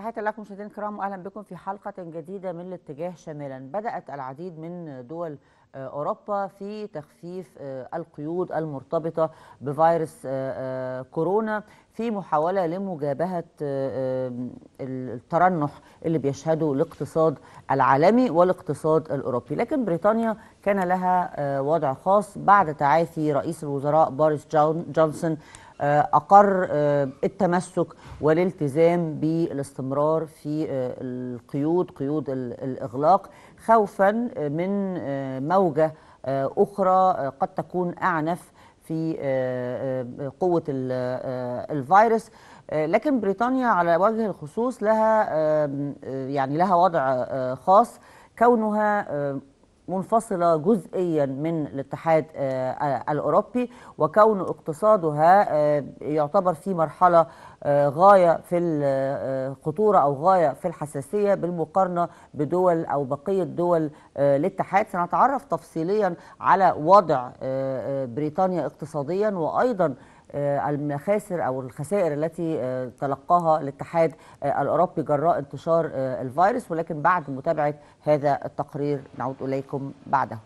تحياتي لكم مشاهدينا الكرام واهلا بكم في حلقه جديده من الاتجاه شمالا. بدات العديد من دول اوروبا في تخفيف القيود المرتبطه بفيروس كورونا في محاوله لمجابهه الترنح اللي بيشهده الاقتصاد العالمي والاقتصاد الاوروبي، لكن بريطانيا كان لها وضع خاص بعد تعافي رئيس الوزراء بوريس جونسون. أقر التمسك والالتزام بالاستمرار في قيود الإغلاق خوفا من موجة أخرى قد تكون أعنف في قوة الفيروس. لكن بريطانيا على وجه الخصوص لها وضع خاص، كونها منفصلة جزئيا من الاتحاد الأوروبي، وكون اقتصادها يعتبر في مرحلة غاية في الخطورة أو غاية في الحساسية بالمقارنة بدول أو بقية دول الاتحاد. سنتعرف تفصيليا على وضع بريطانيا اقتصاديا، وأيضا المخاسر أو الخسائر التي تلقاها الاتحاد الأوروبي جراء انتشار الفيروس، ولكن بعد متابعة هذا التقرير نعود إليكم بعده.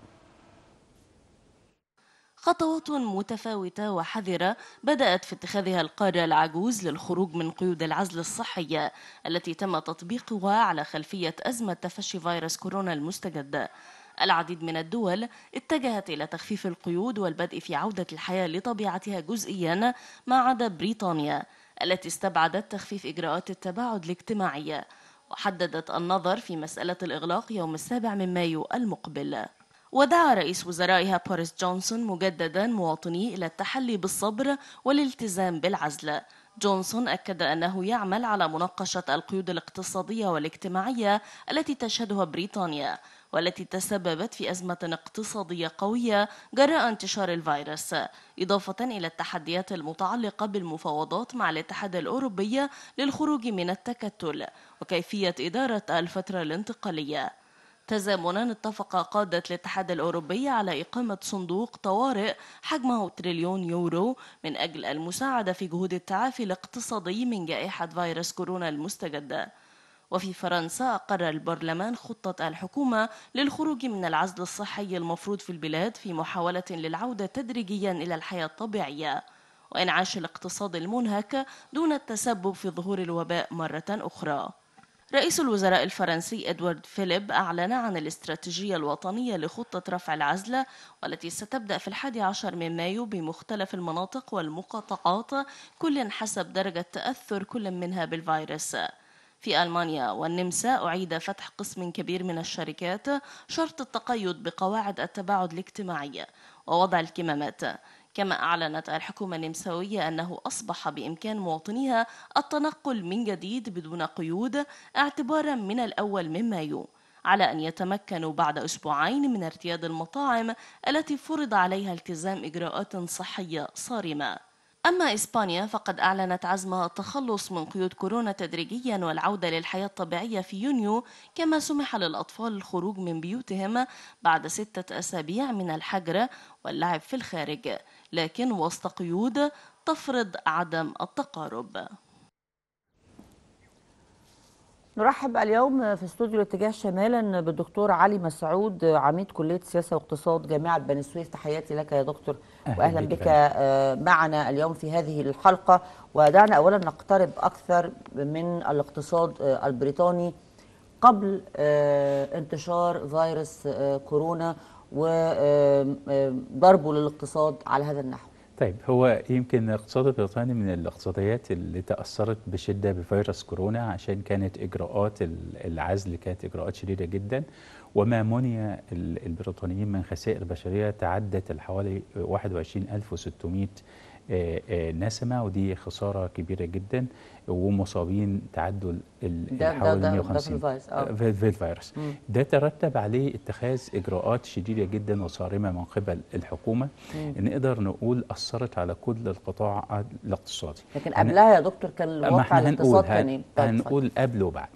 خطوات متفاوتة وحذرة بدأت في اتخاذها القارة العجوز للخروج من قيود العزل الصحية التي تم تطبيقها على خلفية أزمة تفشي فيروس كورونا المستجد. العديد من الدول اتجهت إلى تخفيف القيود والبدء في عودة الحياة لطبيعتها جزئيا، ما عدا بريطانيا التي استبعدت تخفيف إجراءات التباعد الاجتماعي وحددت النظر في مسألة الإغلاق يوم 7 مايو المقبل. ودعا رئيس وزرائها بوريس جونسون مجددا مواطنيه إلى التحلي بالصبر والالتزام بالعزل. جونسون أكد أنه يعمل على مناقشة القيود الاقتصادية والاجتماعية التي تشهدها بريطانيا، والتي تسببت في أزمة اقتصادية قوية جراء انتشار الفيروس، إضافة إلى التحديات المتعلقة بالمفاوضات مع الاتحاد الأوروبي للخروج من التكتل وكيفية إدارة الفترة الانتقالية. تزامنا اتفق قادة الاتحاد الأوروبي على إقامة صندوق طوارئ حجمه تريليون يورو من أجل المساعدة في جهود التعافي الاقتصادي من جائحة فيروس كورونا المستجد. وفي فرنسا أقر البرلمان خطة الحكومة للخروج من العزل الصحي المفروض في البلاد في محاولة للعودة تدريجيا إلى الحياة الطبيعية وإنعاش الاقتصاد المنهك دون التسبب في ظهور الوباء مرة أخرى. رئيس الوزراء الفرنسي إدوارد فيليب أعلن عن الاستراتيجية الوطنية لخطة رفع العزل، والتي ستبدأ في 11 من مايو بمختلف المناطق والمقاطعات، كل حسب درجة تأثر كل منها بالفيروس. في ألمانيا والنمسا أعيد فتح قسم كبير من الشركات شرط التقيد بقواعد التباعد الاجتماعي ووضع الكمامات. كما أعلنت الحكومة النمساوية أنه أصبح بإمكان مواطنيها التنقل من جديد بدون قيود اعتبارا من الأول من مايو، على أن يتمكنوا بعد أسبوعين من ارتياد المطاعم التي فرض عليها التزام إجراءات صحية صارمة. أما إسبانيا فقد أعلنت عزمها التخلص من قيود كورونا تدريجيا والعودة للحياة الطبيعية في يونيو، كما سمح للأطفال الخروج من بيوتهم بعد 6 أسابيع من الحجر واللعب في الخارج، لكن وسط قيود تفرض عدم التقارب. نرحب اليوم في استوديو الاتجاه شمالا بالدكتور علي مسعود، عميد كلية سياسة واقتصاد جامعة بني سويف. تحياتي لك يا دكتور واهلا بك معنا اليوم في هذه الحلقة. ودعنا اولا نقترب اكثر من الاقتصاد البريطاني قبل انتشار فيروس كورونا وضربه للاقتصاد على هذا النحو. طيب، هو يمكن الاقتصاد البريطاني من الاقتصاديات اللي تأثرت بشدة بفيروس كورونا، عشان كانت إجراءات العزل كانت إجراءات شديدة جدا، وما منع البريطانيين من خسائر بشرية تعدت حوالي 21600 نسمة، ودي خسارة كبيرة جدا، ومصابين تعدوا حوالي 150 في الفيروس. ده ترتب عليه اتخاذ إجراءات شديدة جدا وصارمة من قبل الحكومة، نقدر نقول أثرت على كل القطاع الاقتصادي. لكن قبلها يا دكتور كان الواقع الاقتصاد كان ايه؟ هنقول قبل وبعد.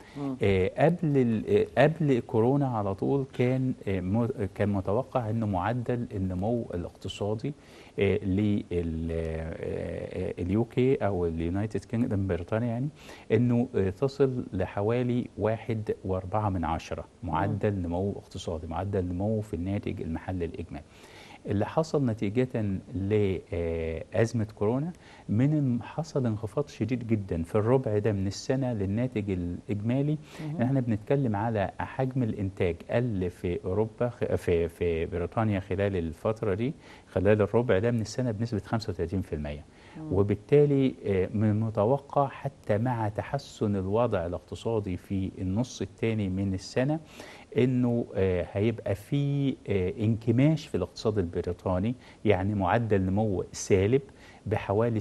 قبل كورونا على طول كان متوقع أن معدل النمو الاقتصادي لليو كي او اليونايتد كينجدم بريطانيا، يعني انه تصل لحوالي 1.4 معدل نمو اقتصادي، معدل نمو في الناتج المحلي الاجمالي. اللي حصل نتيجة لأزمة كورونا حصل انخفاض شديد جدا في الربع ده من السنة للناتج الإجمالي. احنا بنتكلم على حجم الإنتاج قل في أوروبا في بريطانيا خلال الفترة دي، خلال الربع ده من السنة بنسبة 35%. وبالتالي من المتوقع حتى مع تحسن الوضع الاقتصادي في النص الثاني من السنة انه هيبقى في انكماش في الاقتصاد البريطاني، يعني معدل نمو سالب بحوالي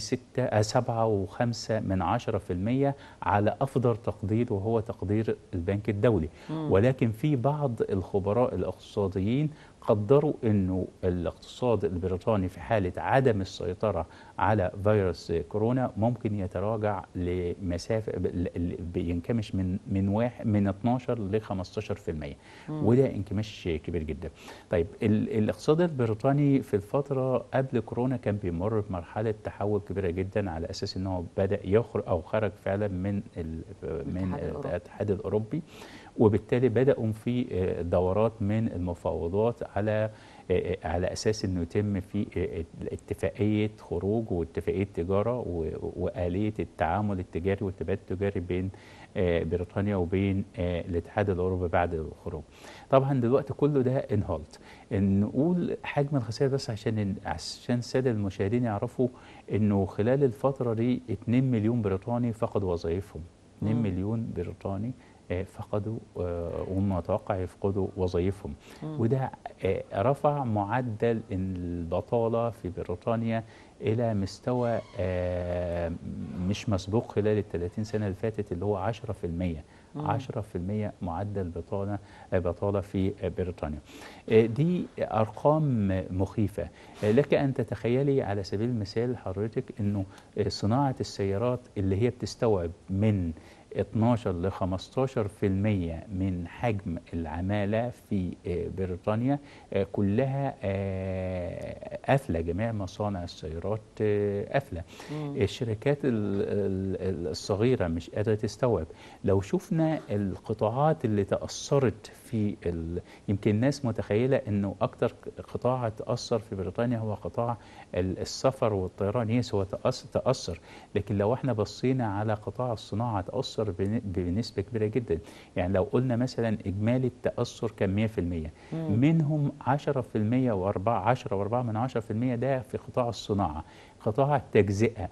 7.5% على أفضل تقدير، وهو تقدير البنك الدولي. ولكن في بعض الخبراء الاقتصاديين قدروا أنه الاقتصاد البريطاني في حالة عدم السيطرة على فيروس كورونا ممكن يتراجع لمسافة بينكمش من 12 ل 15%، وده انكماش كبير جدا. طيب الاقتصاد البريطاني في الفترة قبل كورونا كان بيمر بمرحلة تحول كبيرة جدا، على أساس أنه بدأ يخرج أو خرج فعلا من الاتحاد الأوروبي، وبالتالي بدأوا في دورات من المفاوضات على أساس أنه يتم في اتفاقية خروج واتفاقية تجارة وآلية التعامل التجاري والتبادل التجاري بين بريطانيا وبين الاتحاد الأوروبي بعد الخروج. طبعا دلوقتي كله ده انهالت. نقول حجم الخسائر بس عشان السادة المشاهدين يعرفوا أنه خلال الفترة دي 2 مليون بريطاني فقدوا وظائفهم. 2 مليون بريطاني فقدوا ومتوقع يفقدوا وظائفهم، وده رفع معدل البطالة في بريطانيا إلى مستوى مش مسبوق خلال ال30 سنة اللي فاتت، اللي هو 10%. 10% معدل بطالة في بريطانيا. دي أرقام مخيفة. لك أن تتخيلي على سبيل المثال حضرتك أنه صناعة السيارات اللي هي بتستوعب من 12 ل 15% من حجم العمالة في بريطانيا كلها قافلة، جميع مصانع السيارات قافلة. الشركات الصغيرة مش قادرة تستوعب. لو شفنا القطاعات اللي تأثرت في يمكن الناس متخيلة انه اكتر قطاع تأثر في بريطانيا هو قطاع السفر والطيران. يس هو تأثر، لكن لو احنا بصينا على قطاع الصناعة تأثر بنسبة كبيرة جدا. يعني لو قلنا مثلا إجمالي التأثر كان 100%، منهم 10% و10.4% ده في قطاع الصناعة. قطاع التجزئة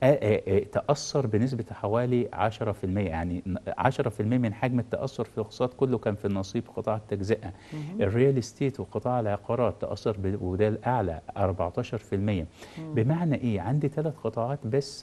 تأثر بنسبة حوالي 10%، يعني 10% من حجم التأثر في الاقتصاد كله كان في نصيب قطاع التجزئة. الريال استيت وقطاع العقارات تأثر وده الأعلى 14%. بمعنى إيه؟ عندي 3 قطاعات بس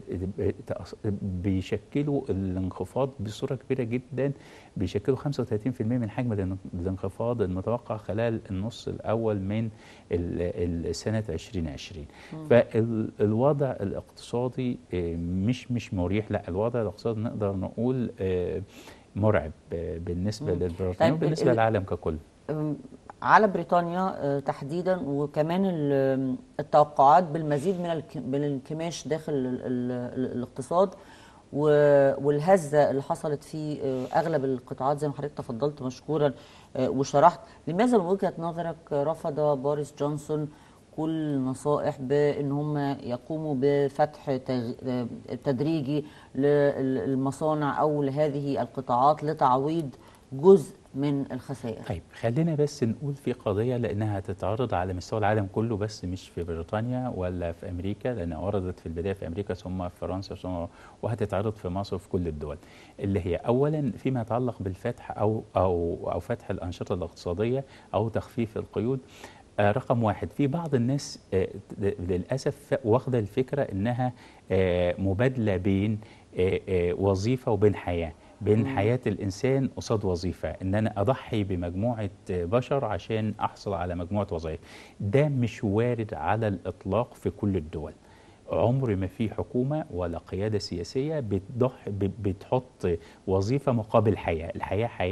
بيشكلوا الانخفاض بصورة كبيرة جدا، بيشكلوا 35% من حجم الانخفاض المتوقع خلال النص الأول من السنة 2020. فالوضع الاقتصادي مش مريح، لا الوضع الاقتصادي نقدر نقول مرعب بالنسبة للبريطانيا وبالنسبة للعالم ككل. على بريطانيا تحديدا، وكمان التوقعات بالمزيد من الانكماش داخل الاقتصاد والهزة اللي حصلت في أغلب القطاعات زي ما حضرتك تفضلت مشكورا وشرحت. لماذا من وجهة نظرك رفض بوريس جونسون كل نصائح بأن هم يقوموا بفتح تدريجي للمصانع أو لهذه القطاعات لتعويض جزء من الخسائر؟ طيب خلينا بس نقول في قضية، لأنها تتعرض على مستوى العالم كله بس مش في بريطانيا ولا في أمريكا، لأنها وردت في البداية في أمريكا ثم في فرنسا ثم وهتتعرض في مصر وفي كل الدول، اللي هي أولا فيما يتعلق بالفتح أو فتح الأنشطة الاقتصادية أو تخفيف القيود. رقم 1، في بعض الناس للأسف واخدة الفكرة إنها مبادلة بين وظيفة وبين حياة، بين حياة الإنسان قصاد وظيفة، إن أنا أضحي بمجموعة بشر عشان أحصل على مجموعة وظائف. ده مش وارد على الإطلاق في كل الدول. عمر ما في حكومة ولا قيادة سياسية بتحط وظيفة مقابل حياة. الحياة حياة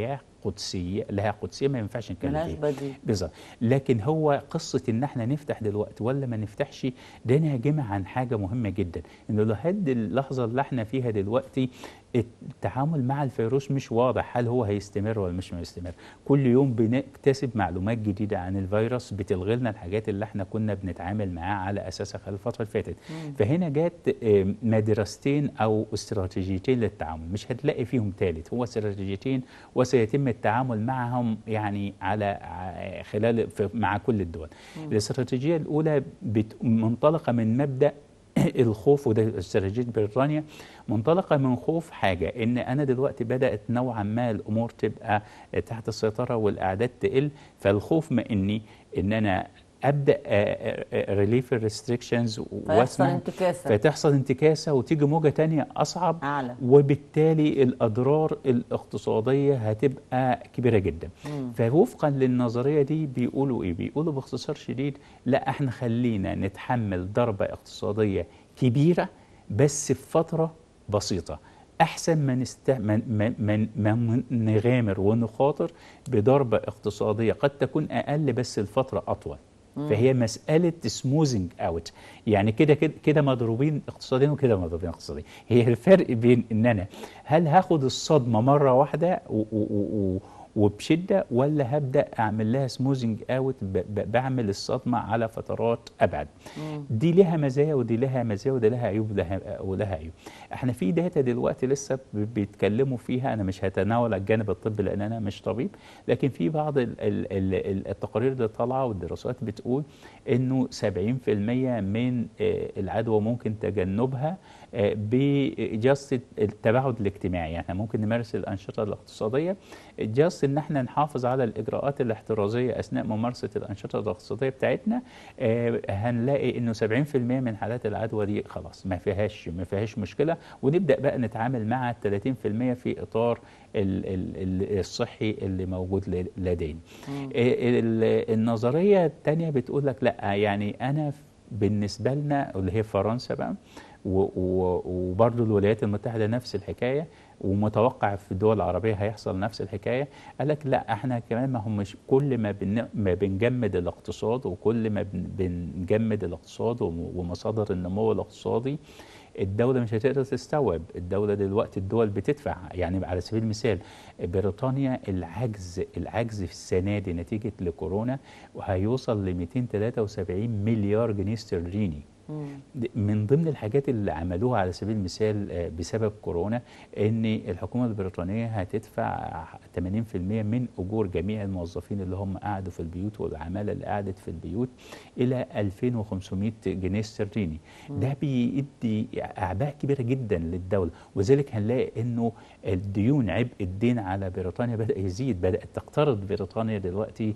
قدسيه، لها قدسيه ما ينفعش نتكلم ملهاش فيها بديل. بالظبط. لكن هو قصه ان احنا نفتح دلوقتي ولا ما نفتحش، ده ناجمه عن حاجه مهمه جدا، انه لحد اللحظه اللي احنا فيها دلوقتي التعامل مع الفيروس مش واضح، هل هو هيستمر ولا مش هيستمر. كل يوم بنكتسب معلومات جديده عن الفيروس بتلغي لنا الحاجات اللي احنا كنا بنتعامل معاها على اساسها خلال الفتره اللي فاتت. فهنا جت مدرستين او استراتيجيتين للتعامل، مش هتلاقي فيهم ثالث، هو استراتيجيتين وسيتم التعامل معهم يعني على خلال مع كل الدول. الاستراتيجيه الاولى منطلقه من مبدا الخوف، وده استراتيجيه بريطانيا، منطلقه من خوف حاجه، ان انا دلوقتي بدات نوعا ما الامور تبقى تحت السيطره والاعداد تقل، فالخوف ما ان انا ابدا ريليف الريستريكشنز واسمع فتحصل انتكاسه وتيجي موجه تانية اصعب أعلى. وبالتالي الاضرار الاقتصاديه هتبقى كبيره جدا. فوفقا للنظريه دي بيقولوا ايه؟ بيقولوا باختصار شديد لا، احنا خلينا نتحمل ضربه اقتصاديه كبيره بس في فتره بسيطه، احسن ما نغامر ونخاطر بضربه اقتصاديه قد تكون اقل بس الفتره اطول. فهي مسألة سموزنج اوت، يعني كده مضروبين اقتصاديا وكده مضروبين اقتصاديا. هي الفرق بين ان انا هل هاخد الصدمة مرة واحدة وبشدة، ولا هبدأ أعمل لها سموزنج اوت، بعمل الصدمة على فترات أبعد. دي لها مزايا ودي لها مزايا، وده لها عيوب ولها عيوب. احنا في داتا دلوقتي لسه بيتكلموا فيها، أنا مش هتناول الجانب الطبي لأن أنا مش طبيب، لكن في بعض التقارير اللي طالعة والدراسات بتقول إنه 70% من العدوى ممكن تجنبها بجاست التباعد الاجتماعي. يعني ممكن نمارس الأنشطة الاقتصادية جاست ان احنا نحافظ على الاجراءات الاحترازيه اثناء ممارسه الانشطه الاقتصاديه بتاعتنا، هنلاقي انه 70% من حالات العدوى دي خلاص ما فيهاش مشكله، ونبدا بقى نتعامل مع 30% في اطار الصحي اللي موجود لدينا. النظريه الثانيه بتقول لك لا، يعني انا بالنسبه لنا اللي هي فرنسا بقى وبرضه الولايات المتحده نفس الحكايه، ومتوقع في الدول العربية هيحصل نفس الحكاية. قال لك لا، احنا كمان ما هم مش كل ما بنجمد الاقتصاد، وكل ما بنجمد الاقتصاد ومصادر النمو الاقتصادي، الدولة مش هتقدر تستوعب. الدولة دلوقتي الدول بتدفع، يعني على سبيل المثال بريطانيا العجز في السنة دي نتيجة لكورونا وهيوصل ل 273 مليار جنيه استرليني. من ضمن الحاجات اللي عملوها على سبيل المثال بسبب كورونا ان الحكومه البريطانيه هتدفع 80% من اجور جميع الموظفين اللي هم قعدوا في البيوت والعماله اللي قعدت في البيوت الى 2500 جنيه استرليني. ده بيدي اعباء كبيره جدا للدوله، وذلك هنلاقي انه الديون، عبء الدين على بريطانيا بدا يزيد، بدات تقترض بريطانيا دلوقتي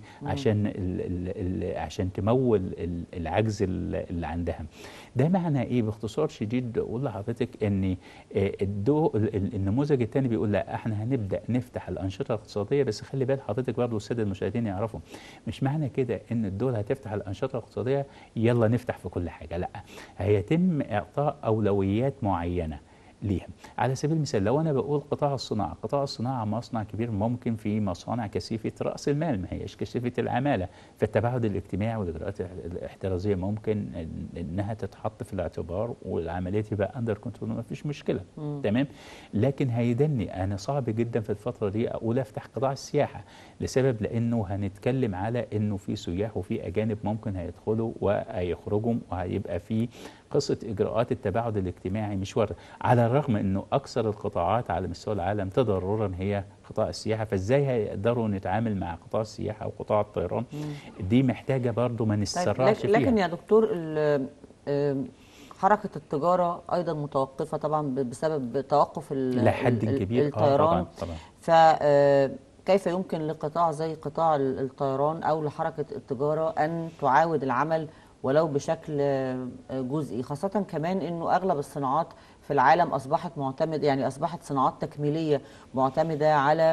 عشان تمول العجز اللي عندها. ده معنى ايه؟ باختصار شديد اقول لحضرتك ان النموذج الثاني بيقول لا، احنا هنبدا نفتح الانشطه الاقتصاديه، بس خلي بال حضرتك برضه الساده المشاهدين يعرفوا، مش معنى كده ان الدول هتفتح الانشطه الاقتصاديه يلا نفتح في كل حاجه، لا، هيتم اعطاء اولويات معينه ليها. على سبيل المثال لو انا بقول قطاع الصناعه مصنع كبير، ممكن في مصانع كثيفه راس المال ما هيش كثيفه العماله، فالتباعد الاجتماعي والاجراءات الاحترازيه ممكن انها تتحط في الاعتبار والعمليه تبقى اندر كنترول، ما فيش مشكله. تمام. لكن هيدني انا صعب جدا في الفتره دي اقول افتح قطاع السياحه، لسبب لانه هنتكلم على انه في سياح وفي اجانب ممكن هيدخلوا وهيخرجوا، وهيبقى في قصة إجراءات التباعد الاجتماعي مش وارد، على الرغم أنه أكثر القطاعات على مستوى العالم تضررا هي قطاع السياحة. فإزاي هيقدروا نتعامل مع قطاع السياحة وقطاع الطيران؟ دي محتاجة برضو ما نتسرعش فيها. لكن يا دكتور حركة التجارة أيضا متوقفة طبعا بسبب توقف لحد كبير الطيران. طبعا. فكيف يمكن لقطاع زي قطاع الطيران أو لحركة التجارة أن تعاود العمل ولو بشكل جزئي، خاصة كمان أنه أغلب الصناعات في العالم أصبحت معتمد، يعني أصبحت صناعات تكميلية معتمدة على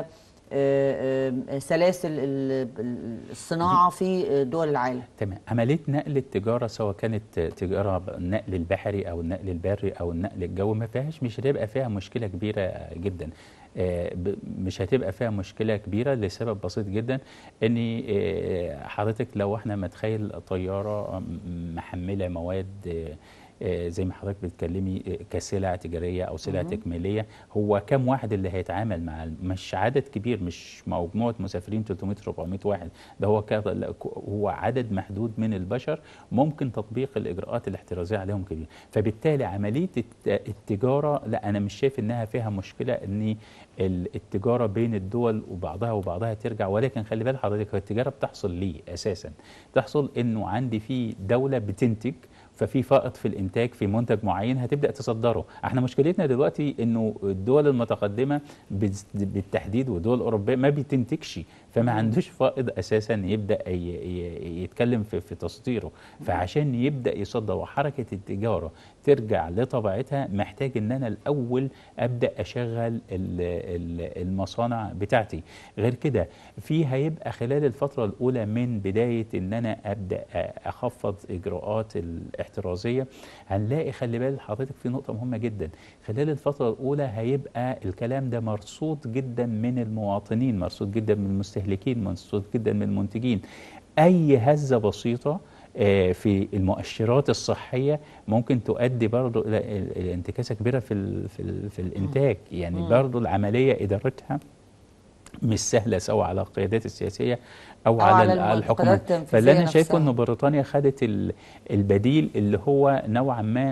سلاسل الصناعة في دول العالم. تمام. عملية نقل التجارة سواء كانت تجارة النقل البحري أو النقل البري أو النقل الجوي مش هتبقى فيها مشكلة كبيرة جدا. مش هتبقى فيها مشكلة كبيرة لسبب بسيط جدا، ان حضرتك لو احنا متخيل طيارة محملة مواد زي ما حضرتك بتتكلمي كسلع تجاريه او سلع تكميليه، هو كم واحد اللي هيتعامل مع مش عدد كبير، مش مجموعه مسافرين 300 400 واحد، ده هو عدد محدود من البشر ممكن تطبيق الاجراءات الاحترازيه عليهم كبير. فبالتالي عمليه التجاره لا، انا مش شايف انها فيها مشكله ان التجاره بين الدول وبعضها ترجع. ولكن خلي بال حضرتك، التجاره بتحصل ليه اساسا؟ تحصل انه عندي في دوله بتنتج، ففي فائض في الانتاج في منتج معين هتبدا تصدره. احنا مشكلتنا دلوقتي انه الدول المتقدمه بالتحديد والدول الاوروبيه ما بتنتجش، فما عندوش فائض اساسا يبدا يتكلم في تصديره. فعشان يبدا يصدر وحركه التجاره ترجع لطبيعتها، محتاج ان انا الاول ابدا اشغل المصانع بتاعتي. غير كده هيبقى خلال الفتره الاولى من بدايه ان انا ابدا اخفض اجراءات الاحترازيه، هنلاقي خلي بال حضرتك في نقطه مهمه جدا. خلال الفتره الاولى هيبقى الكلام ده مرصود جدا من المواطنين، مرصود جدا من المستهلكين، مرصود جدا من المنتجين. اي هزه بسيطه في المؤشرات الصحيه ممكن تؤدي برضو الى انتكاسه كبيره في الانتاج. يعني برضو العمليه ادارتها مش سهله، سواء على القيادات السياسيه او على الحكومات. فاللي انا شايفه انه بريطانيا خدت البديل اللي هو نوعا ما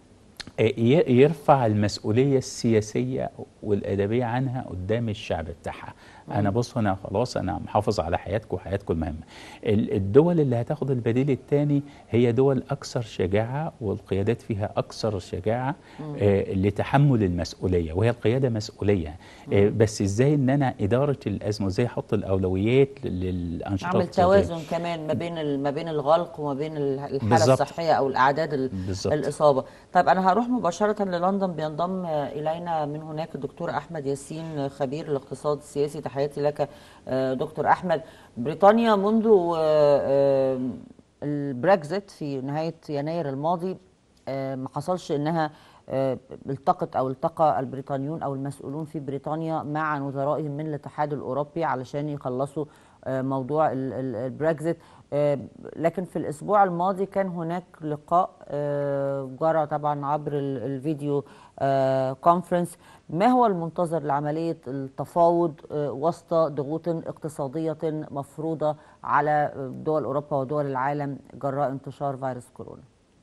يرفع المسؤوليه السياسيه والادبيه عنها قدام الشعب بتاعها. انا بص، انا خلاص انا محافظ على حياتكم وحياتكم المهمه. الدول اللي هتاخد البديل الثاني هي دول اكثر شجاعه، والقيادات فيها اكثر شجاعه لتحمل المسؤوليه، وهي القياده مسؤوليه. بس ازاي ان انا اداره الازمه، وازاي احط اولويات للانشطه، اعمل توازن كمان ما بين الغلق وما بين الحاله الصحيه او الاعداد الاصابه. طيب انا هروح مباشره للندن، بينضم الينا من هناك الدكتور احمد ياسين خبير الاقتصاد السياسي. تحياتي لك دكتور احمد. بريطانيا منذ البريكزيت في نهايه يناير الماضي ما حصلش انها التقى البريطانيون او المسؤولون في بريطانيا مع نظرائهم من الاتحاد الاوروبي علشان يخلصوا موضوع البريكزيت. لكن في الاسبوع الماضي كان هناك لقاء جرى طبعا عبر الفيديو كونفرنس. ما هو المنتظر لعمليه التفاوض وسط ضغوط اقتصاديه مفروضه على دول اوروبا ودول العالم جراء انتشار فيروس كورونا؟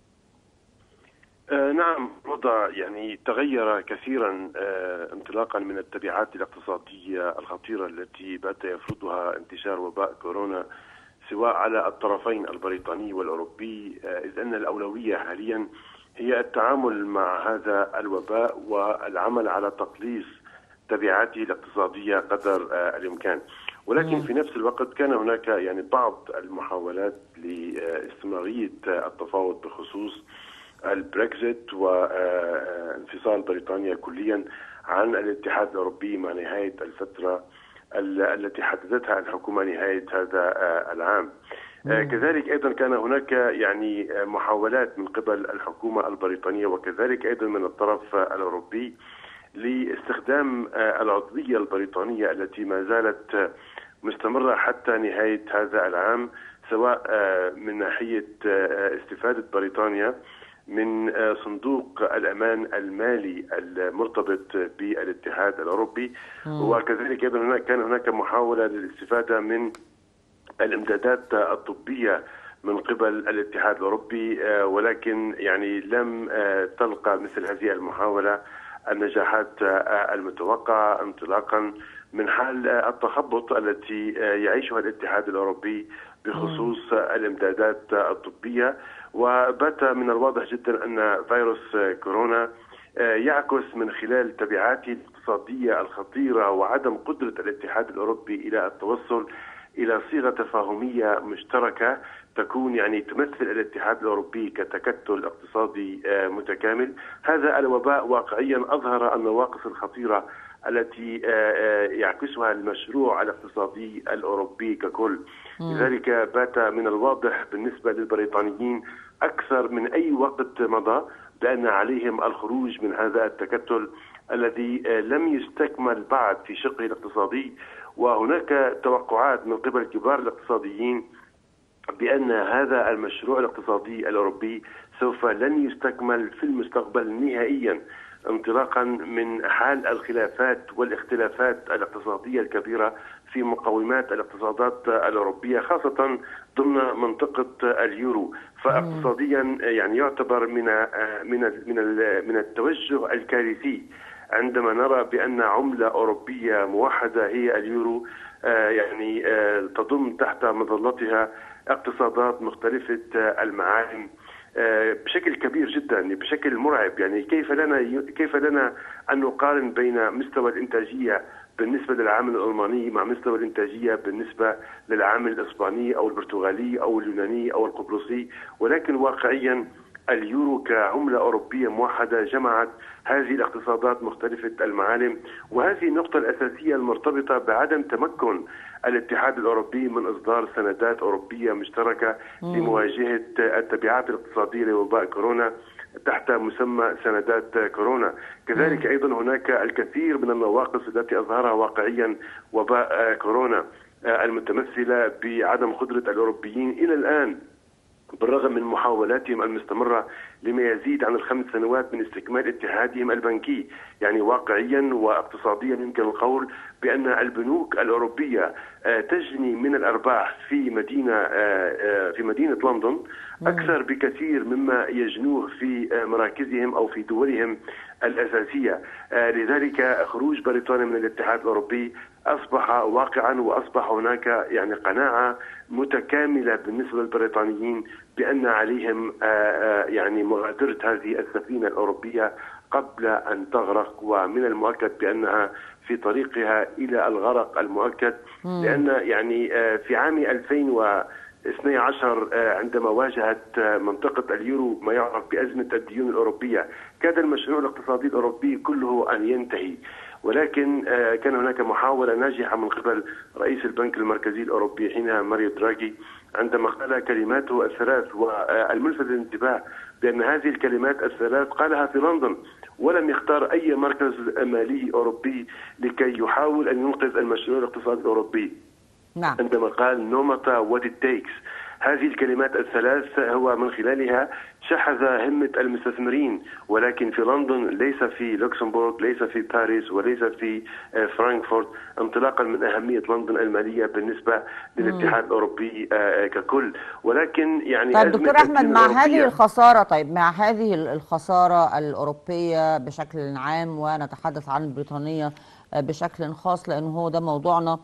نعم، الوضع يعني تغير كثيرا انطلاقا من التبعات الاقتصادية الخطيرة التي بات يفرضها انتشار وباء كورونا سواء على الطرفين البريطاني والأوروبي، إذ أن الأولوية حاليا هي التعامل مع هذا الوباء والعمل على تقليص تبعاته الاقتصادية قدر الإمكان. ولكن في نفس الوقت كان هناك يعني بعض المحاولات لاستمرارية التفاوض بخصوص البريكزيت وانفصال بريطانيا كليا عن الاتحاد الأوروبي مع نهاية الفترة التي حددتها الحكومة نهاية هذا العام. كذلك أيضا كان هناك يعني محاولات من قبل الحكومة البريطانية وكذلك أيضا من الطرف الأوروبي لاستخدام العضوية البريطانية التي ما زالت مستمرة حتى نهاية هذا العام، سواء من ناحية استفادة بريطانيا من صندوق الأمان المالي المرتبط بالاتحاد الأوروبي، وكذلك أيضا كان هناك محاولة للاستفادة من الإمدادات الطبية من قبل الاتحاد الأوروبي، ولكن يعني لم تلقى مثل هذه المحاولة النجاحات المتوقعة انطلاقا من حال التخبط التي يعيشها الاتحاد الأوروبي بخصوص الإمدادات الطبية. وبات من الواضح جدا أن فيروس كورونا يعكس من خلال تبعاته الاقتصادية الخطيرة وعدم قدرة الاتحاد الأوروبي إلى التوصل إلى صيغة تفاهمية مشتركة تكون يعني تمثل الاتحاد الأوروبي كتكتل اقتصادي متكامل. هذا الوباء واقعيا أظهر النواقص الخطيرة التي يعكسها المشروع الاقتصادي الأوروبي ككل. لذلك بات من الواضح بالنسبة للبريطانيين أكثر من أي وقت مضى بأن عليهم الخروج من هذا التكتل الذي لم يستكمل بعد في شقه الاقتصادي. وهناك توقعات من قبل كبار الاقتصاديين بأن هذا المشروع الاقتصادي الأوروبي سوف لن يستكمل في المستقبل نهائيا، انطلاقا من حال الخلافات والاختلافات الاقتصادية الكبيرة في مقومات الاقتصادات الأوروبية، خاصة ضمن منطقة اليورو. فاقتصاديا يعني يعتبر من التوجه الكارثي عندما نرى بأن عملة أوروبية موحدة هي اليورو يعني تضم تحت مظلتها اقتصادات مختلفة المعالم بشكل كبير جدا، بشكل مرعب. يعني كيف لنا أن نقارن بين مستوى الإنتاجية بالنسبة للعامل الألماني مع مستوى الإنتاجية بالنسبة للعامل الإسباني أو البرتغالي أو اليوناني أو القبرصي؟ ولكن واقعيا اليورو كعملة أوروبية موحدة جمعت هذه الاقتصادات مختلفة المعالم، وهذه النقطة الأساسية المرتبطة بعدم تمكن الاتحاد الأوروبي من إصدار سندات أوروبية مشتركة لمواجهة التبعات الاقتصادية لوباء كورونا تحت مسمى سندات كورونا. كذلك أيضا هناك الكثير من النواقص التي أظهرها واقعيا وباء كورونا، المتمثلة بعدم قدرة الأوروبيين إلى الآن بالرغم من محاولاتهم المستمرة لما يزيد عن 5 سنوات من استكمال اتحادهم البنكي. يعني واقعيا واقتصاديا يمكن القول بأن البنوك الأوروبية تجني من الأرباح في مدينة لندن أكثر بكثير مما يجنوه في مراكزهم أو في دولهم الأساسية. لذلك خروج بريطانيا من الاتحاد الأوروبي أصبح واقعا، وأصبح هناك يعني قناعة متكاملة بالنسبة للبريطانيين بأن عليهم يعني مغادرة هذه السفينة الأوروبية قبل أن تغرق، ومن المؤكد بأنها في طريقها إلى الغرق المؤكد. لأن يعني في عام 2012 عندما واجهت منطقة اليورو ما يعرف بأزمة الديون الأوروبية، كاد المشروع الاقتصادي الأوروبي كله أن ينتهي، ولكن كان هناك محاولة ناجحة من قبل رئيس البنك المركزي الأوروبي حينها ماريو دراغي عندما قال كلماته الثلاث، والملفت للانتباه بأن هذه الكلمات الثلاث قالها في لندن ولم يختار أي مركز مالي أوروبي لكي يحاول أن ينقذ المشروع الاقتصادي الأوروبي. نعم. عندما قال no matter what it takes، هذه الكلمات الثلاث هو من خلالها شحذ همة المستثمرين، ولكن في لندن ليس في لوكسمبورغ، ليس في باريس، وليس في فرانكفورت، انطلاقا من أهمية لندن المالية بالنسبة للاتحاد الأوروبي ككل. ولكن يعني طيب دكتور أحمد، مع هذه الخسارة الأوروبية بشكل عام، ونتحدث عن بريطانيا بشكل خاص لأنه هو ده موضوعنا،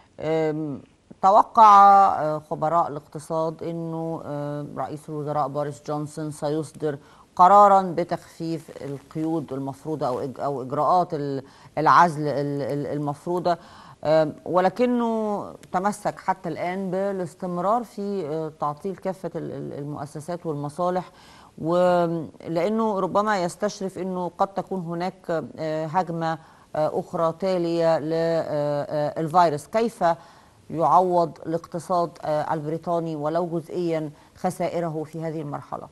توقع خبراء الاقتصاد أنه رئيس الوزراء بوريس جونسون سيصدر قرارا بتخفيف القيود المفروضة أو إجراءات العزل المفروضة، ولكنه تمسك حتى الآن بالاستمرار في تعطيل كافة المؤسسات والمصالح، ولأنه ربما يستشرف أنه قد تكون هناك هجمة أخرى تالية للفيروس. كيف يعوض الاقتصاد البريطاني ولو جزئيا خسائره في هذه المرحلة؟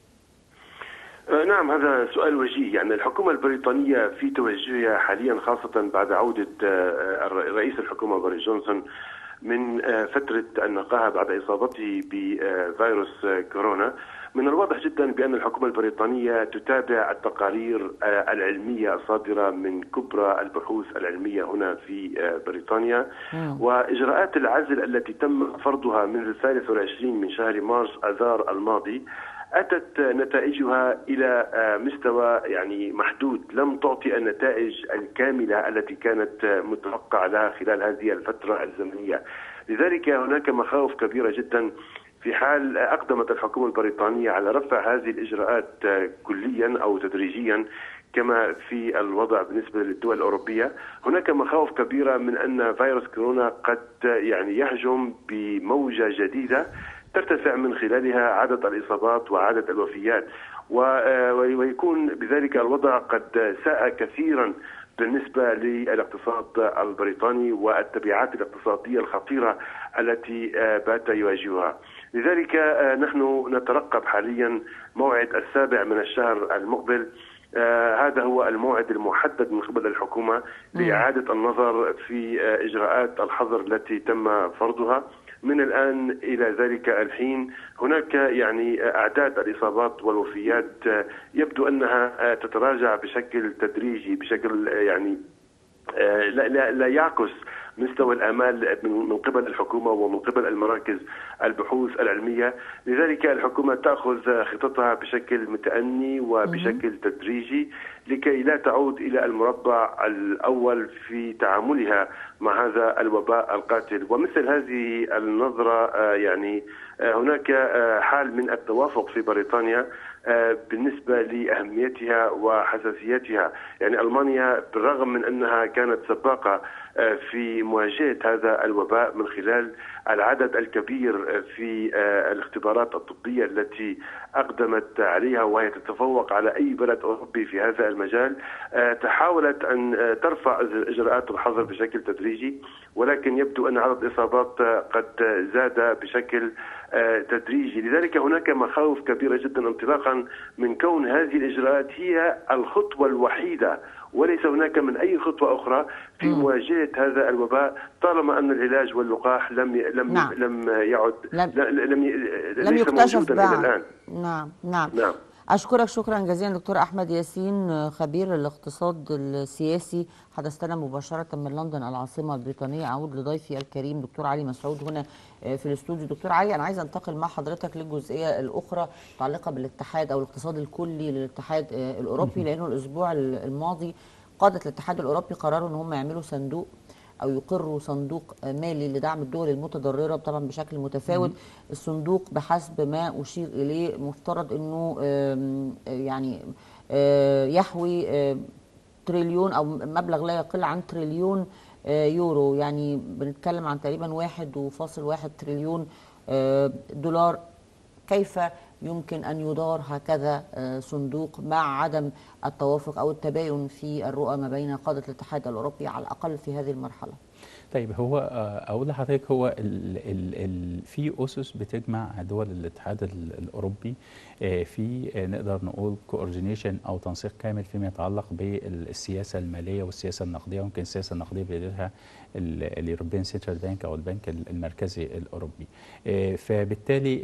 نعم، هذا سؤال وجيه. يعني الحكومة البريطانية في توجهها حاليا، خاصة بعد عودة رئيس الحكومة بوريس جونسون من فترة النقاهة بعد إصابته بفيروس كورونا، من الواضح جدا بأن الحكومة البريطانية تتابع التقارير العلمية الصادرة من كبرى البحوث العلمية هنا في بريطانيا، وإجراءات العزل التي تم فرضها منذ 23 من شهر مارس آذار الماضي أتت نتائجها إلى مستوى يعني محدود، لم تعطي النتائج الكاملة التي كانت متوقعة لها خلال هذه الفترة الزمنية. لذلك هناك مخاوف كبيرة جدا في حال أقدمت الحكومة البريطانية على رفع هذه الإجراءات كليا أو تدريجيا كما في الوضع بالنسبة للدول الأوروبية. هناك مخاوف كبيرة من أن فيروس كورونا قد يعني يهجم بموجة جديدة ترتفع من خلالها عدد الإصابات وعدد الوفيات، ويكون بذلك الوضع قد ساء كثيرا بالنسبة للاقتصاد البريطاني والتبعات الاقتصادية الخطيرة التي بات يواجهها. لذلك نحن نترقب حاليا موعد 7 من الشهر المقبل. هذا هو الموعد المحدد من قبل الحكومة لإعادة النظر في إجراءات الحظر التي تم فرضها. من الآن إلى ذلك الحين هناك أعداد الإصابات والوفيات يبدو أنها تتراجع بشكل تدريجي، بشكل لا يعكس مستوى الآمال من قبل الحكومة ومن قبل المراكز البحوث العلمية. لذلك الحكومة تأخذ خططها بشكل متأني وبشكل تدريجي لكي لا تعود إلى المربع الأول في تعاملها مع هذا الوباء القاتل. ومثل هذه النظرة هناك حال من التوافق في بريطانيا بالنسبة لأهميتها وحساسيتها. ألمانيا بالرغم من أنها كانت سباقة في مواجهة هذا الوباء من خلال العدد الكبير في الاختبارات الطبية التي أقدمت عليها، وهي تتفوق على أي بلد أوروبي في هذا المجال، تحاولت أن ترفع إجراءات الحظر بشكل تدريجي، ولكن يبدو أن عدد الإصابات قد زاد بشكل تدريجي. لذلك هناك مخاوف كبيرة جدا انطلاقا من كون هذه الإجراءات هي الخطوة الوحيدة وليس هناك من أي خطوة أخرى في مواجهة هذا الوباء، طالما أن العلاج واللقاح لم يعد لم يكتشف إلى الآن. نعم. أشكرك شكرا جزيلا دكتور أحمد ياسين، خبير الاقتصاد السياسي، حدثتنا مباشرة من لندن العاصمة البريطانية. أعود لضيفي الكريم دكتور علي مسعود هنا في الاستوديو. دكتور علي، أنا عايز أنتقل مع حضرتك للجزئية الأخرى متعلقة بالاتحاد أو الاقتصاد الكلي للاتحاد الأوروبي، لأنه الأسبوع الماضي قادة الاتحاد الأوروبي قرروا أن هم يعملوا صندوق أو يقروا صندوق مالي لدعم الدول المتضررة طبعا بشكل متفاوت. الصندوق بحسب ما أشير إليه مفترض أنه يحوي تريليون أو مبلغ لا يقل عن تريليون يورو، بنتكلم عن تقريبا 1.1 تريليون دولار. كيف يمكن أن يدار هكذا صندوق مع عدم التوافق أو التباين في الرؤى ما بين قادة الاتحاد الأوروبي على الأقل في هذه المرحلة؟ طيب، هو أقول لحضرتك، هو في أسس بتجمع دول الاتحاد الأوروبي في نقدر نقول كوردينيشن أو تنسيق كامل فيما يتعلق بالسياسة المالية والسياسة النقدية. ويمكن السياسة النقدية بيديرها اليوروبيان سنترال بانك أو البنك المركزي الأوروبي. فبالتالي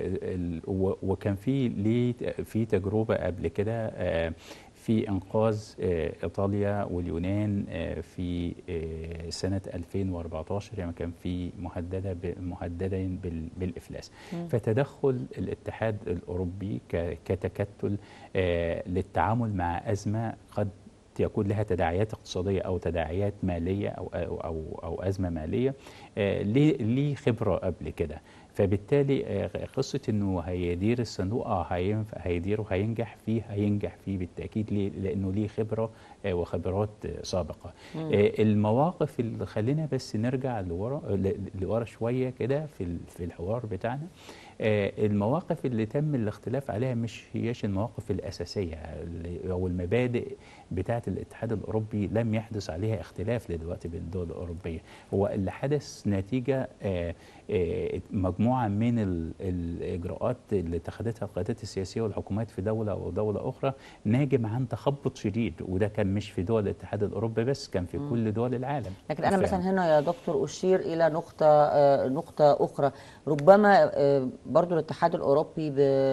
وكان في تجربة قبل كده في إنقاذ إيطاليا واليونان في سنة 2014 لما كان في مهددين بالإفلاس. فتدخل الاتحاد الأوروبي كتكتل للتعامل مع أزمة قد يكون لها تداعيات اقتصادية أو تداعيات مالية أو أزمة مالية، ليه خبرة قبل كده. فبالتالي قصة انه هيدير الصندوق هيديره هينجح فيه بالتأكيد. ليه؟ لأنه ليه خبرة وخبرات سابقة. المواقف اللي خلينا بس نرجع لورا شوية كده في الحوار بتاعنا. المواقف اللي تم الاختلاف عليها مش هيش المواقف الأساسية أو المبادئ بتاعة الاتحاد الأوروبي، لم يحدث عليها اختلاف لدلوقتي بين الدول الأوروبية. هو اللي حدث نتيجة مجموعة من الإجراءات اللي اتخذتها القيادات السياسية والحكومات في دولة أو دولة أخرى ناجم عن تخبط شديد، وده كان مش في دول الاتحاد الأوروبي بس، كان في كل دول العالم. لكن أنا مثلا هنا يا دكتور أشير إلى نقطة أخرى. ربما برضو الاتحاد الأوروبي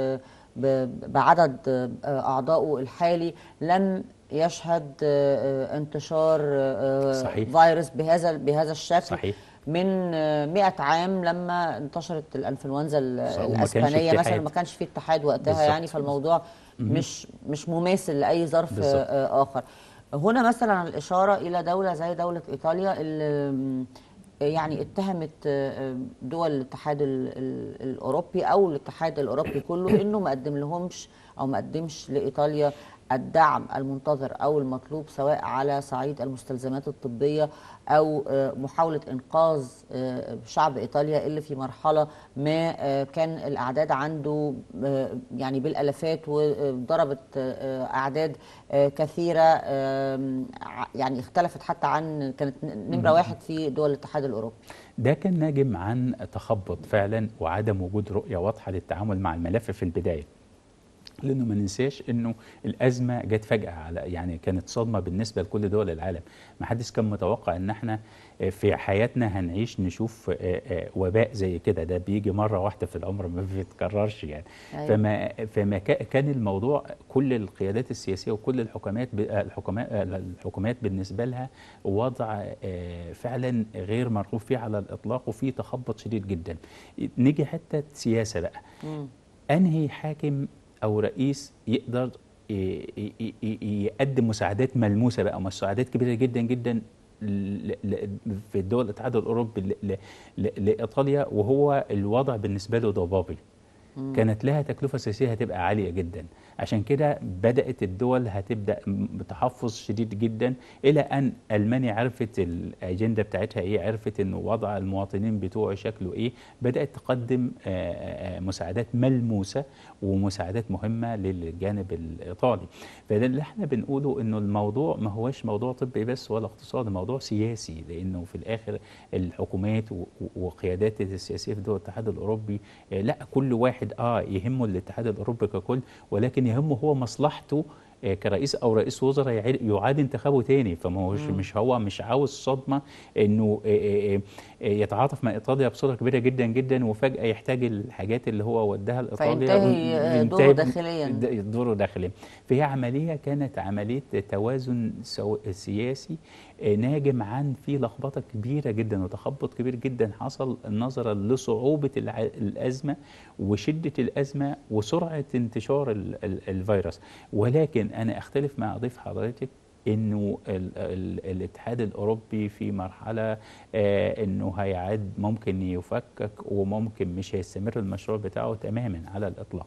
بعدد أعضائه الحالي لم يشهد انتشار فيروس بهذا الشكل. صحيح. من 100 عام لما انتشرت الانفلونزا الاسبانيه مثلا، ما كانش في اتحاد وقتها فالموضوع مش مماثل لاي ظرف اخر. هنا مثلا الاشاره الى دوله زي دوله ايطاليا اللي اتهمت دول الاتحاد الأوروبي أو الاتحاد الأوروبي كله إنه ما قدمش لإيطاليا الدعم المنتظر أو المطلوب سواء على صعيد المستلزمات الطبية أو محاولة إنقاذ شعب إيطاليا اللي في مرحلة ما كان الأعداد عنده يعني بالألفات وضربت أعداد كثيرة يعني اختلفت حتى عن كانت نمرة واحد في دول الاتحاد الأوروبي. ده كان ناجم عن تخبط فعلا وعدم وجود رؤية واضحة للتعامل مع الملف في البداية، لانه ما ننساش انه الازمه جت فجاه، على يعني كانت صدمه بالنسبه لكل دول العالم. ما حدش كان متوقع ان احنا في حياتنا هنعيش نشوف وباء زي كده. ده بيجي مره واحده في العمر، ما بيتكررش يعني. أيوة. فما كان الموضوع كل القيادات السياسيه وكل الحكومات بالنسبه لها وضع فعلا غير مرغوب فيه على الاطلاق، وفيه تخبط شديد جدا. نيجي حتى سياسه بقى. انهي حاكم او رئيس يقدر يقدم مساعدات ملموسه بقى، مساعدات كبيره جدا جدا في دول الاتحاد الاوروبي لايطاليا، وهو الوضع بالنسبه له ضبابي. كانت لها تكلفة سياسية هتبقى عالية جدا. عشان كده بدأت الدول هتبدأ بتحفظ شديد جدا، إلى أن ألمانيا عرفت الأجندة بتاعتها إيه، عرفت أنه وضع المواطنين بتوعه شكله إيه، بدأت تقدم مساعدات ملموسة ومساعدات مهمة للجانب الإيطالي. فده اللي احنا بنقوله، أنه الموضوع ما هوش موضوع طبي بس ولا اقتصادي، موضوع سياسي، لأنه في الآخر الحكومات وقيادات السياسية في دول الاتحاد الأوروبي لا، كل واحد يهمه الاتحاد الاوروبي ككل، ولكن يهمه هو مصلحته كرئيس او رئيس وزراء يعاد انتخابه تاني. فما هوش مش عاوز صدمه انه يتعاطف مع ايطاليا بصوره كبيره جدا جدا، وفجاه يحتاج الحاجات اللي هو وداها لايطاليا فينتهي دوره داخليا. دوره داخليا. فهي عمليه كانت عمليه توازن سياسي ناجم عن في لخبطه كبيره جدا وتخبط كبير جدا حصل نظرا لصعوبه الازمه وشده الازمه وسرعه انتشار الفيروس. ولكن انا اختلف مع ضيف حضرتك انه الاتحاد الاوروبي في مرحله انه هيعد ممكن يفكك وممكن مش هيستمر المشروع بتاعه تماما على الاطلاق.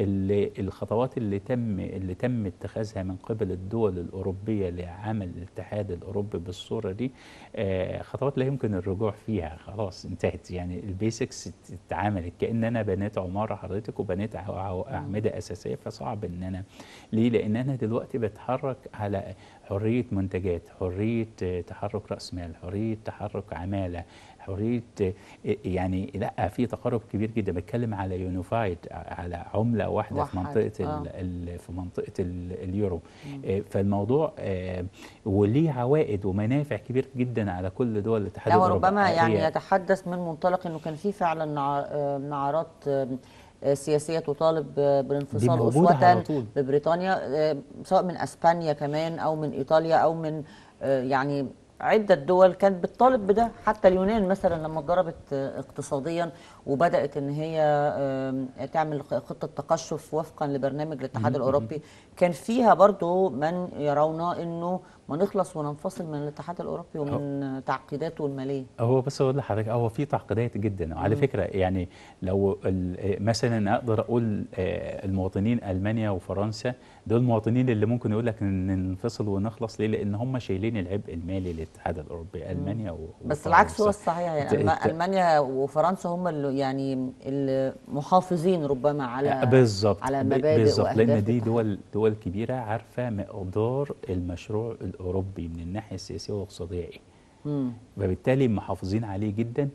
الخطوات اللي تم اتخاذها من قبل الدول الاوروبيه لعمل الاتحاد الاوروبي بالصوره دي خطوات لا يمكن الرجوع فيها، خلاص انتهت. يعني البيسكس اتعملت، كأن انا بنيت عماره حضرتك وبنيت اعمده اساسيه، فصعب ان انا ليه؟ لان انا دلوقتي بتحرك على حرية منتجات، حرية تحرك رأس مال، حرية تحرك عمالة، حرية يعني لا، في تقارب كبير جدا. بتكلم على يونيفايد، على عملة واحدة في منطقة في منطقة اليورو. فالموضوع وليه عوائد ومنافع كبير جدا على كل دول الاتحاد الاوروبي. ربما يعني يتحدث من منطلق انه كان في فعلا نعرات سياسية تطالب بالانفصال أسوة ببريطانيا، سواء من أسبانيا كمان أو من إيطاليا أو من يعني عدة دول كانت بتطالب بده. حتى اليونان مثلا لما اتضربت اقتصاديا وبدأت ان هي تعمل خطة تقشف وفقا لبرنامج الاتحاد الأوروبي، كان فيها برضو من يرون انه ما نخلص وننفصل من الاتحاد الأوروبي ومن تعقيداته المالية. هو بس اقول لحضرتك، هو في تعقيدات جدا وعلى فكرة. يعني لو مثلا اقدر اقول المواطنين المانيا وفرنسا دول المواطنين اللي ممكن يقول لك ننفصل ونخلص. ليه؟ لان هم شايلين العبء المالي للاتحاد الاوروبي، المانيا وفرنسا. بس العكس هو الصحيح، يعني المانيا وفرنسا هم اللي يعني المحافظين ربما على بالظبط على مبادئ واهداف. لان دي دول كبيره عارفه مقدار المشروع الاوروبي من الناحيه السياسيه والاقتصاديه ايه. وبالتالي محافظين عليه جدا.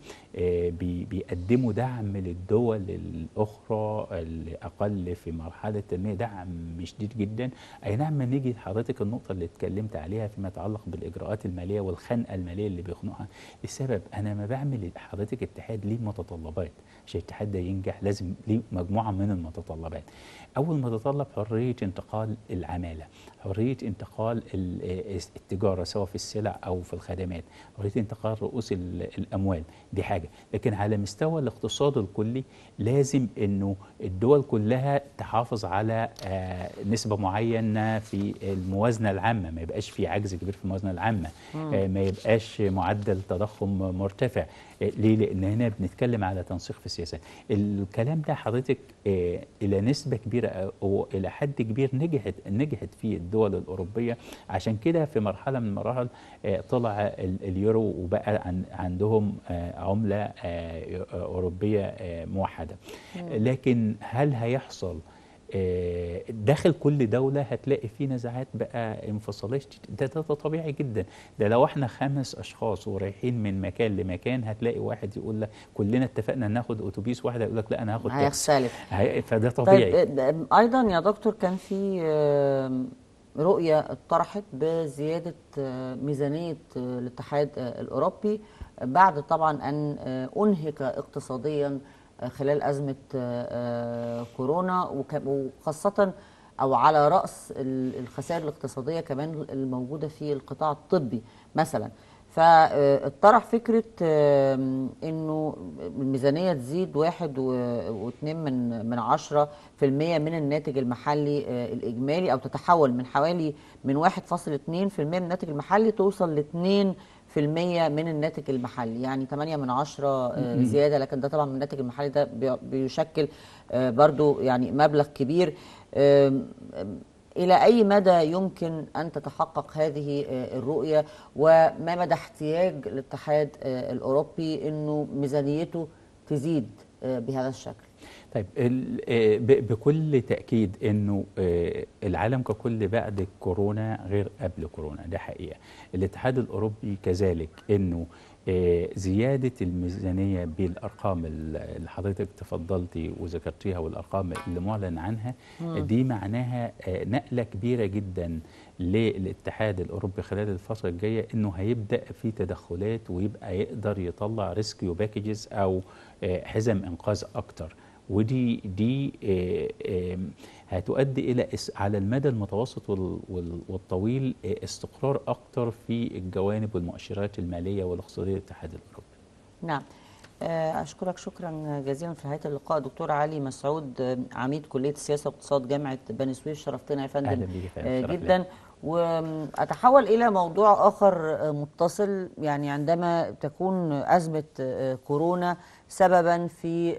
بيقدموا دعم للدول الأخرى اللي أقل في مرحلة التنمية، دعم شديد جدا. أي نعم، نيجي لحضرتك النقطة اللي اتكلمت عليها فيما يتعلق بالإجراءات المالية والخنقة المالية اللي بيخنقها. السبب أنا ما بعمل حضرتك اتحاد ليه متطلبات، عشان الاتحاد ده ينجح لازم ليه مجموعة من المتطلبات. أول متطلب حرية انتقال العمالة، حريه انتقال التجاره سواء في السلع او في الخدمات، حريه انتقال رؤوس الاموال، دي حاجه. لكن على مستوى الاقتصاد الكلي لازم انه الدول كلها تحافظ على نسبه معينه في الموازنه العامه، ما يبقاش في عجز كبير في الموازنه العامه، ما يبقاش معدل تضخم مرتفع. ليه؟ لان هنا بنتكلم على تنسيق في السياسات. الكلام ده حضرتك الى نسبه كبيره او الى حد كبير نجحت فيه الدول الاوروبيه. عشان كده في مرحله من المراحل طلع اليورو وبقى عندهم عمله اوروبيه موحده. لكن هل هيحصل داخل كل دولة هتلاقي في نزاعات بقى انفصالات؟ ده طبيعي جدا. ده لو احنا 5 أشخاص ورايحين من مكان لمكان هتلاقي واحد يقول لك كلنا اتفقنا ناخد أتوبيس، واحد يقول لك لا أنا هاخد تاكسي، فده طبيعي. طيب أيضا يا دكتور كان في رؤية اتطرحت بزيادة ميزانية الاتحاد الأوروبي بعد طبعا أن أنهك اقتصاديا خلال أزمة كورونا، وخاصة أو على رأس الخسائر الاقتصادية كمان الموجودة في القطاع الطبي مثلا. فاطرح فكرة أنه الميزانية تزيد 1.2% من الناتج المحلي الإجمالي، أو تتحول من حوالي 1.2% من الناتج المحلي توصل ل 2% من الناتج المحلي، يعني 8 زيادة. لكن ده طبعا من الناتج المحلي ده بيشكل برضو يعني مبلغ كبير. إلى أي مدى يمكن أن تتحقق هذه الرؤية، وما مدى احتياج الاتحاد الأوروبي أنه ميزانيته تزيد بهذا الشكل؟ طيب بكل تأكيد أنه العالم ككل بعد كورونا غير قبل كورونا، ده حقيقة. الاتحاد الأوروبي كذلك أنه زيادة الميزانية بالأرقام اللي حضرتك تفضلتي وذكرتيها والأرقام اللي معلن عنها دي معناها نقلة كبيرة جدا للاتحاد الأوروبي خلال الفترة الجاية، أنه هيبدأ في تدخلات ويبقى يقدر يطلع ريسكيو باكجز أو حزم إنقاذ أكتر. ودي هتؤدي إلى على المدى المتوسط والطويل استقرار أكتر في الجوانب والمؤشرات المالية والاقتصادية للاتحاد الأوروبي. نعم. أشكرك شكرا جزيلا في نهاية اللقاء دكتور علي مسعود، عميد كلية السياسة واقتصاد جامعة بني سويف. شرفتنا يا فندم. أهلا بيك يا فندم. جدا. وأتحول إلى موضوع آخر متصل. يعني عندما تكون أزمة كورونا سببا في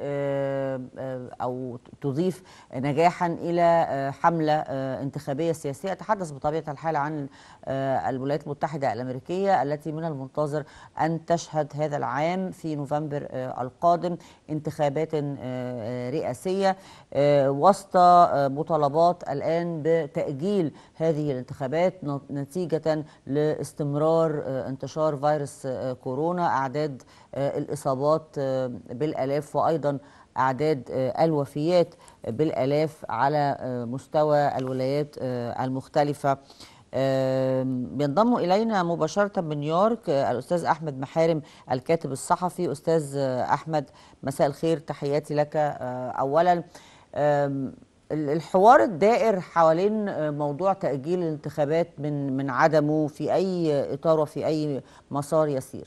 أو تضيف نجاحا إلى حملة انتخابية سياسية، أتحدث بطبيعة الحال عن الولايات المتحدة الأمريكية التي من المنتظر أن تشهد هذا العام في نوفمبر القادم انتخابات رئاسية، وسط مطالبات الآن بتأجيل هذه الانتخابات نتيجة لاستمرار انتشار فيروس كورونا، أعداد الإصابات بالآلاف، وأيضا أعداد الوفيات بالآلاف على مستوى الولايات المختلفة. بينضم إلينا مباشرة من نيويورك الأستاذ أحمد محارم الكاتب الصحفي. أستاذ أحمد، مساء الخير، تحياتي لك. أولا الحوار الدائر حوالين موضوع تأجيل الانتخابات من عدمه في أي إطار وفي أي مسار يسير؟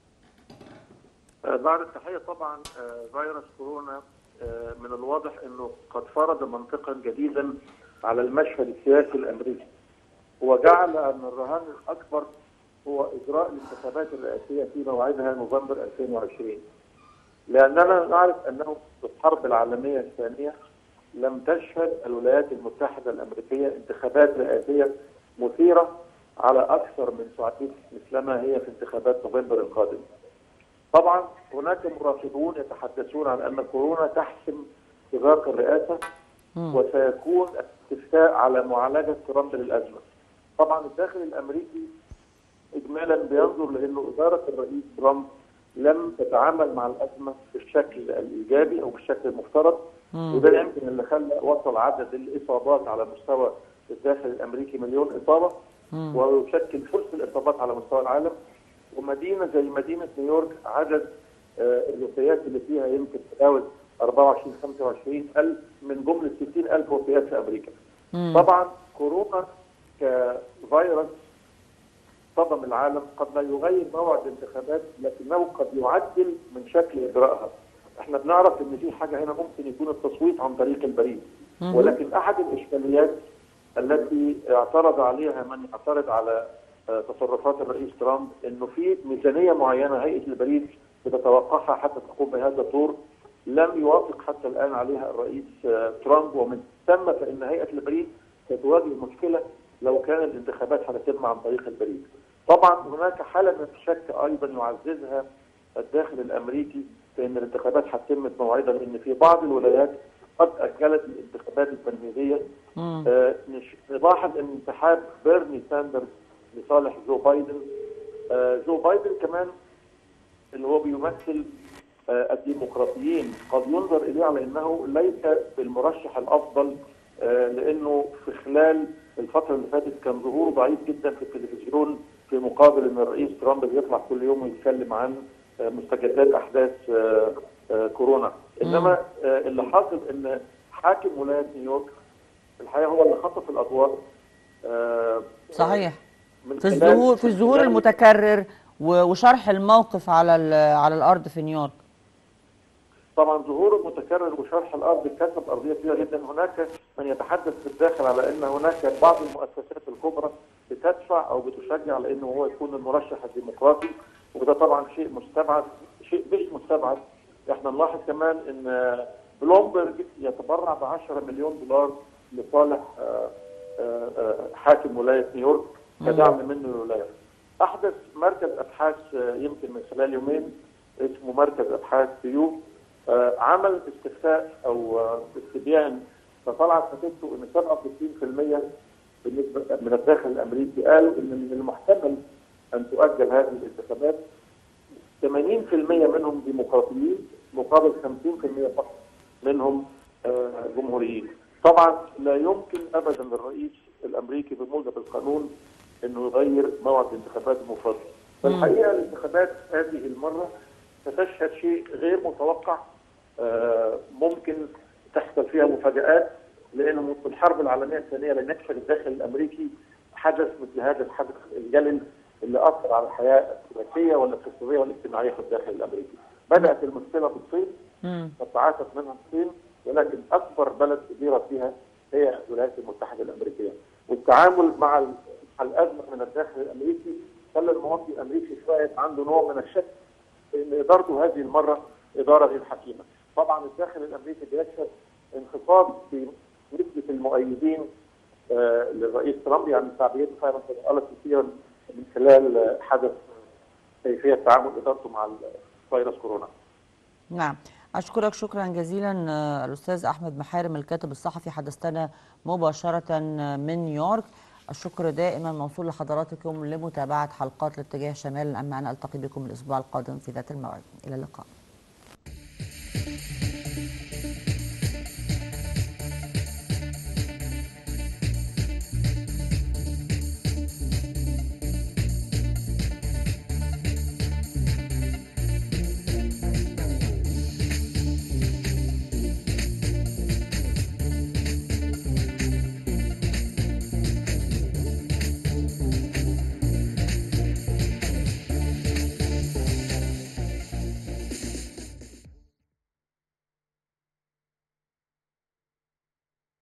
بعد التحية طبعا فيروس كورونا من الواضح أنه قد فرض منطقا جديدا على المشهد السياسي الأمريكي، وجعل أن الرهان الأكبر هو إجراء الانتخابات الرئاسية في موعدها نوفمبر 2020، لأننا نعرف أنه في الحرب العالمية الثانية لم تشهد الولايات المتحدة الأمريكية انتخابات رئاسية مثيرة على أكثر من ساعتين مثلما هي في انتخابات نوفمبر القادم. طبعا هناك مراقبون يتحدثون عن أن كورونا تحسم سباق الرئاسة وسيكون استفتاء على معالجة ترامب للأزمة. طبعا الداخل الأمريكي إجمالا بينظر لأنه إدارة الرئيس ترامب لم تتعامل مع الأزمة بالشكل الإيجابي أو بالشكل المفترض، وده يمكن اللي خلى وصل عدد الإصابات على مستوى الداخل الأمريكي 1,000,000 إصابة، ويشكل ثلث الإصابات على مستوى العالم. ومدينة زي مدينة نيويورك عدد الوفيات اللي فيها يمكن تجاوز 24-25 ألف من جملة 60,000 وفيات في أمريكا. طبعا كورونا كفيروس صدم العالم قد لا يغير موعد الانتخابات، لكنه قد يعدل من شكل اجرائها. احنا بنعرف ان في حاجه هنا ممكن يكون التصويت عن طريق البريد، ولكن احد الاشكاليات التي اعترض عليها من يعترض على تصرفات الرئيس ترامب انه في ميزانيه معينه هيئه البريد بتتوقعها حتى تقوم بهذا الدور، لم يوافق حتى الان عليها الرئيس ترامب، ومن ثم فان هيئه البريد ستواجه مشكله لو كان الانتخابات هتتم عن طريق البريد. طبعا هناك حاله من الشك ايضا يعززها الداخل الامريكي في ان الانتخابات هتتم بموعدها، لان في بعض الولايات قد اجلت الانتخابات التمهيديه. نلاحظ ان انسحاب بيرني ساندرز لصالح جو بايدن. جو بايدن كمان اللي هو بيمثل الديمقراطيين قد ينظر اليه على انه ليس المرشح الافضل، لانه في خلال الفتره اللي فاتت كان ظهوره ضعيف جدا في التلفزيون، في مقابل ان الرئيس ترامب بيطلع كل يوم ويتكلم عن مستجدات احداث كورونا. انما اللي حاصل ان حاكم ولايه نيويورك الحقيقه هو اللي خطف الاضواء. صحيح. في الظهور المتكرر وشرح الموقف على الارض في نيويورك. طبعا ظهوره المتكرر وشرح الارض كسب ارضيه كبيره جدا. هناك من يتحدث في الداخل على ان هناك بعض المؤسسات الكبرى بتدفع او بتشجع على انه هو يكون المرشح الديمقراطي، وده طبعا شيء مستبعد، شيء مش مستبعد. احنا نلاحظ كمان ان بلومبرج يتبرع ب 10 مليون دولار لصالح حاكم ولايه نيويورك كدعم منه للولايه. احدث مركز ابحاث يمكن من خلال يومين اسمه مركز ابحاث بيو عمل استفتاء او استبيان، فطلعت نتيجته ان 67% بالنسبه من الداخل الامريكي قالوا ان من المحتمل ان تؤجل هذه الانتخابات. 80% منهم ديمقراطيين مقابل 50% فقط منهم جمهوريين. طبعا لا يمكن ابدا للرئيس الامريكي بموجب القانون انه يغير موعد الانتخابات المفضل. فالحقيقه الانتخابات هذه المره ستشهد شيء غير متوقع، ممكن تحصل فيها مفاجآت، لأنه في الحرب العالمية الثانية لم يكفل الداخل الأمريكي حدث مثل هذا الحدث الجلل اللي أثر على الحياة السياسية والاقتصادية والاجتماعية في الداخل الأمريكي. بدأت المشكلة بالصين فتعافت منها الصين، ولكن أكبر بلد أديرت فيها هي الولايات المتحدة الأمريكية. والتعامل مع الأزمة من الداخل الأمريكي خلى المواطن الأمريكي شوية عنده نوع من الشك ان ادارته هذه المره اداره غير حكيمه. طبعا الداخل الامريكي بيشهد انخفاض في نسبه المؤيدين للرئيس ترامب، يعني تعبيراته فعلا تقلت كثيرا من خلال حدث كيفيه تعامل ادارته مع فيروس كورونا. نعم، اشكرك شكرا جزيلا الاستاذ احمد محارم الكاتب الصحفي، حدثتنا مباشره من نيويورك. الشكر دائما موصول لحضراتكم لمتابعه حلقات الاتجاه شمال. اما انا التقي بكم الاسبوع القادم في ذات الموعد. الى اللقاء.